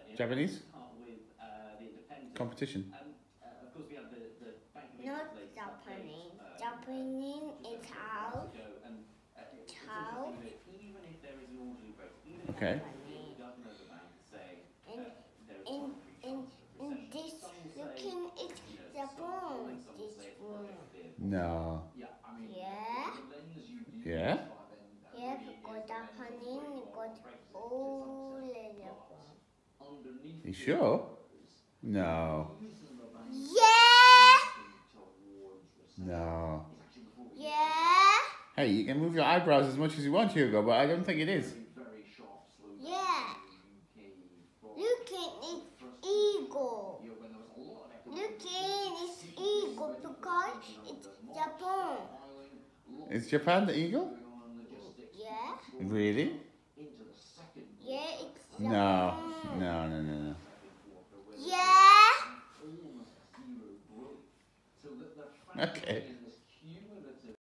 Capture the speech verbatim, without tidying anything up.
Japanese competition. Not Japanese. Japanese is house. House. Okay. And, and, and, and this looking is Japan. This one. No. Yeah. Yeah? Yeah, because Japanese got all the Japan. You sure? No. Yeah. No. Yeah. Hey, you can move your eyebrows as much as you want, Hugo, but I don't think it is. Yeah. Look at it, eagle. Look at it's eagle because it's Japan. Is Japan the eagle? Yeah. Really? Yeah, it's No. Japan. No, no, no, no. Yeah. Okay.